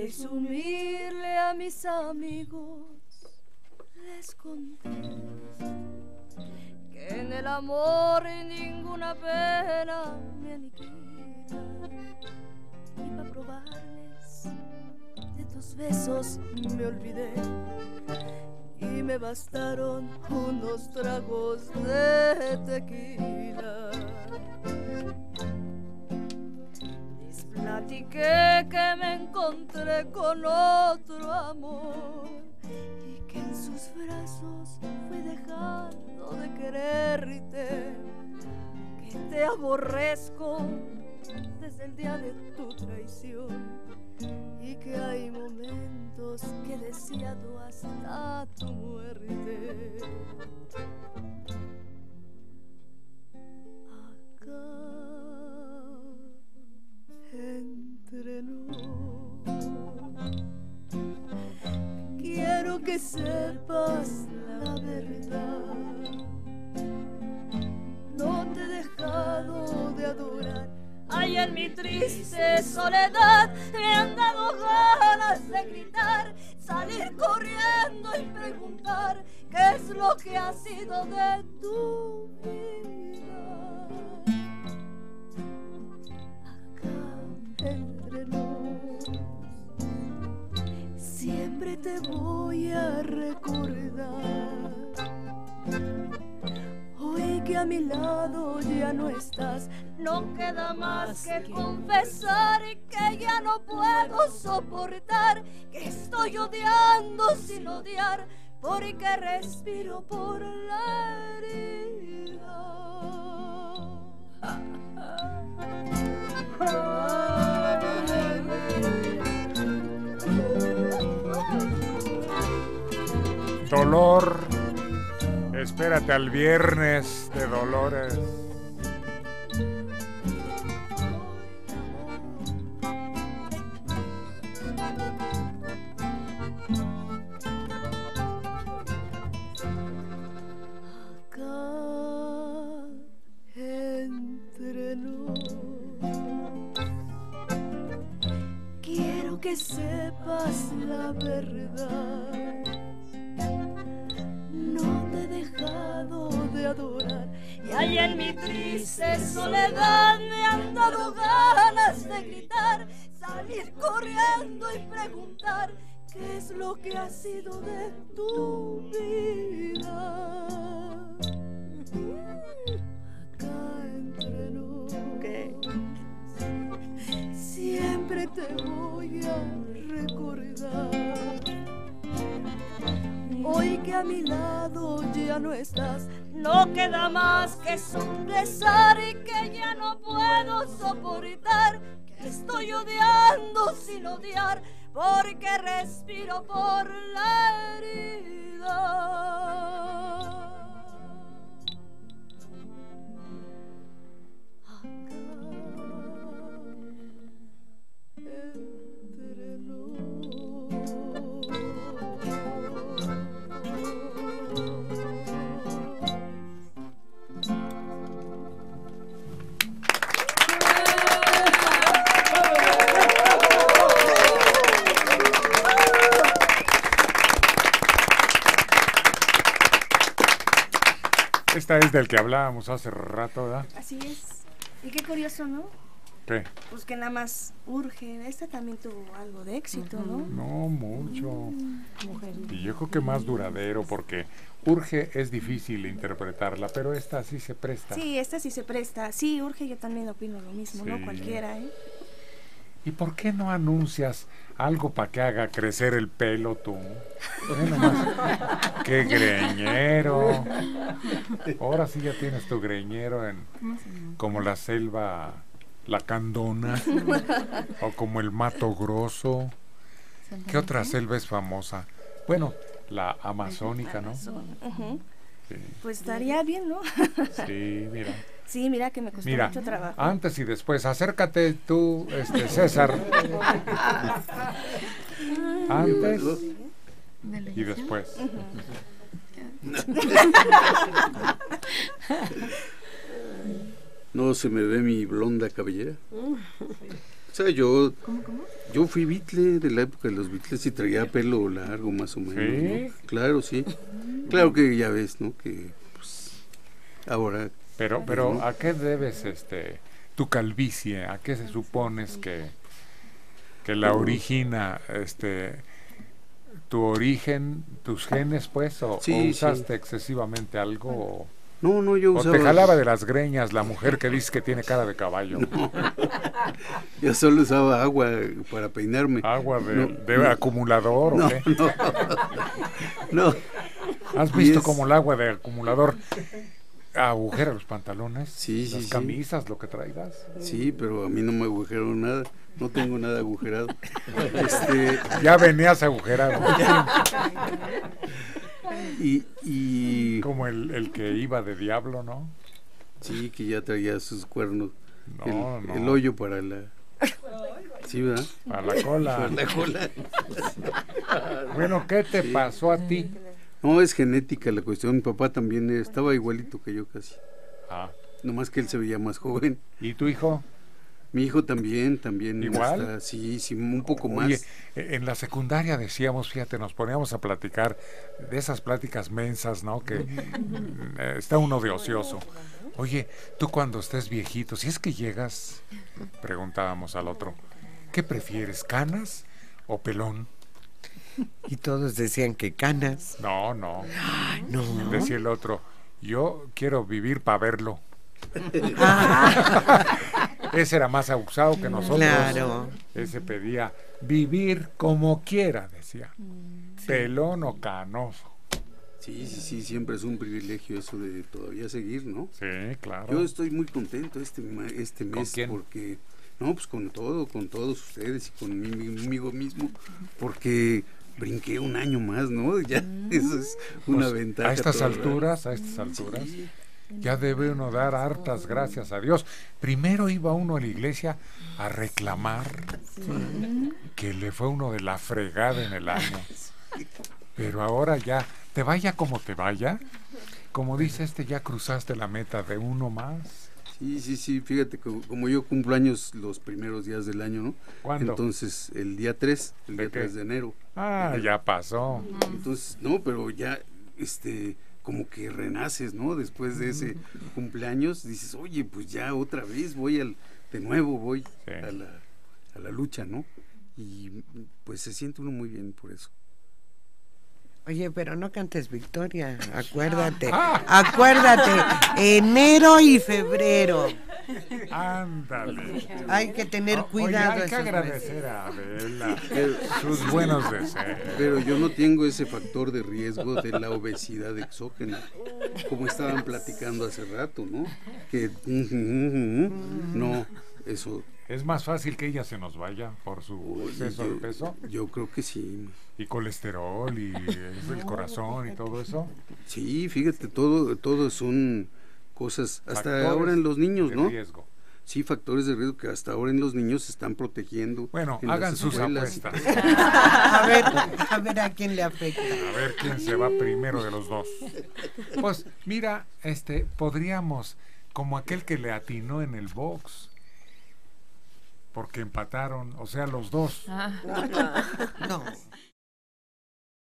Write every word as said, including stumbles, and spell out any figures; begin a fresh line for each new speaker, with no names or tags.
presumirle a mis amigos, les conté que en el amor ninguna pena me aniquila, y para probarles de tus besos me olvidé, y me bastaron unos tragos de tequila. Les platiqué que me encontré con otro amor y que en sus brazos fui dejando de quererte, que te aborrezco desde el día de tu traición, y que hay momentos que he deseado hasta tu muerte. Acá entre nos, quiero que sepas la verdad. No te he dejado de adorar. Ay, en mi triste soledad me han dado ganas de gritar, salir corriendo y preguntar qué es lo que ha sido de tu vida. Acá entre nos, siempre te voy a recordar. Hoy que a mi lado ya no estás, no queda más que confesar que ya no puedo soportar, que estoy odiando sin odiar, porque respiro por la herida.
Dolor, espérate al viernes de Dolores.
Acá entre nos, quiero que sepas la verdad. No te he dejado de adorar, y ahí en mi triste soledad me han dado ganas de gritar, salir corriendo y preguntar qué es lo que ha sido de tu vida. Acá entre nos, siempre te voy a recordar. Hoy que a mi lado ya no estás, no queda más que sobrezar y que ya no puedo soportar, que estoy odiando sin odiar, porque respiro por la herida.
Esta es del que hablábamos hace rato, ¿verdad?
Así es. Y qué curioso, ¿no?
¿Qué?
Pues que nada más Urge. Esta también tuvo algo de éxito, ¿no?
No, mucho.
Mm,
y yo creo que más duradero, porque Urge es difícil interpretarla, pero esta sí se presta.
Sí, esta sí se presta. Sí, Urge, yo también opino lo mismo,
sí.
¿no? Cualquiera, ¿eh?
¿Y por qué no anuncias algo para que haga crecer el pelo tú? Ve nomás, ¡qué greñero! Ahora sí ya tienes tu greñero en como la selva lacandona o como el Mato Grosso. ¿Qué otra selva es famosa? Bueno, la amazónica, ¿no?
Uh-huh.
Sí.
Pues estaría bien, ¿no?
Sí, mira.
Sí, mira que me costó
Mira,
mucho trabajo.
Antes y después, acércate tú, este César. Antes y después.
¿No se me ve mi blonda cabellera? O sea, yo, ¿Cómo, cómo? yo fui Beatle de la época de los Beatles y traía pelo largo más o menos, ¿sí? ¿no? Claro, sí. Claro que ya ves, ¿no? Que pues, ahora...
Pero, pero ¿no? ¿A qué debes este tu calvicie? ¿A qué se supones que, que la origina, este, tu origen, tus genes, pues? ¿O, sí, o usaste sí. excesivamente algo? O,
no, no, yo usaba...
¿O te jalaba de las greñas la mujer que dice que tiene cara de caballo?
No. Yo solo usaba agua para peinarme.
¿Agua de,
no,
de
no.
acumulador
no,
o qué?
No, no.
¿Has visto es... como el agua de acumulador agujera los pantalones?
Sí, sí,
las camisas, sí. Lo que traigas.
Sí, pero a mí no me agujeraron nada. No tengo nada agujerado. este...
Ya venías agujerado.
y, y...
Como el, el que iba de diablo, ¿no?
Sí, que ya traía sus cuernos.
No,
el,
no.
el hoyo para la... Sí, ¿verdad?
Para la cola.
Para la cola.
Bueno, ¿qué te sí. pasó a ti?
No, es genética la cuestión. Mi papá también estaba igualito que yo casi.
Ah.
Nomás que él se veía más joven.
¿Y tu hijo?
Mi hijo también, también.
¿Igual?
Está, sí, sí, un poco
Oye,
más.
En la secundaria decíamos, fíjate, nos poníamos a platicar de esas pláticas mensas, ¿no? Que eh, está uno de ocioso. Oye, tú cuando estés viejito, si es que llegas, preguntábamos al otro, ¿qué prefieres, canas o pelón?
Y todos decían que canas.
No, no.
No.
Decía el otro, yo quiero vivir para verlo. Ese era más abusado que nosotros.
Claro.
Ese pedía vivir como quiera, decía. Sí. Pelón o canoso.
Sí, sí, sí, siempre es un privilegio eso de todavía seguir, ¿no?
Sí, claro.
Yo estoy muy contento este, este mes.
¿Con quién?
Porque, no, pues con todo, con todos ustedes y conmigo mismo, porque brinqué un año más, ¿no? Ya, eso es una
pues,
ventaja.
A estas
toda,
alturas, a estas alturas,
sí.
Ya debe uno dar hartas gracias a Dios. Primero iba uno a la iglesia a reclamar sí. que le fue uno de la fregada en el año. Pero ahora ya, te vaya como te vaya, como dice este, ya cruzaste la meta de uno más.
Sí, sí, sí, fíjate, como, como yo cumplo años los primeros días del año, ¿no?
¿Cuándo?
Entonces, el día tres, el
¿De
día
qué?
tres de enero.
Ah,
enero.
Ya pasó.
Entonces, no, pero ya, este... como que renaces, ¿no? Después de ese cumpleaños, dices, oye, pues ya otra vez voy al, de nuevo voy sí. a, la, a la lucha, ¿no? Y pues se siente uno muy bien por eso.
Oye, pero no cantes victoria, acuérdate, acuérdate, enero y febrero.
Ándale.
Hay que tener
o,
cuidado.
Oye, hay que agradecer meses. A Adela sus buenos deseos.
Pero yo no tengo ese factor de riesgo de la obesidad exógena, como estaban platicando hace rato, ¿no? Que uh, uh, uh, uh, no, eso...
¿Es más fácil que ella se nos vaya por su exceso
yo,
de peso?
Yo creo que sí.
¿Y colesterol y el corazón y todo eso?
Sí, fíjate, todo, todo son cosas, hasta factores ahora en los niños, ¿no?
Riesgo.
Sí, factores de riesgo que hasta ahora en los niños se están protegiendo.
Bueno, hagan sus apuestas.
A ver, a ver a quién le afecta.
A ver quién se va primero de los dos. Pues mira, este, podríamos, como aquel que le atinó en el box, porque empataron, o sea, los dos.
No.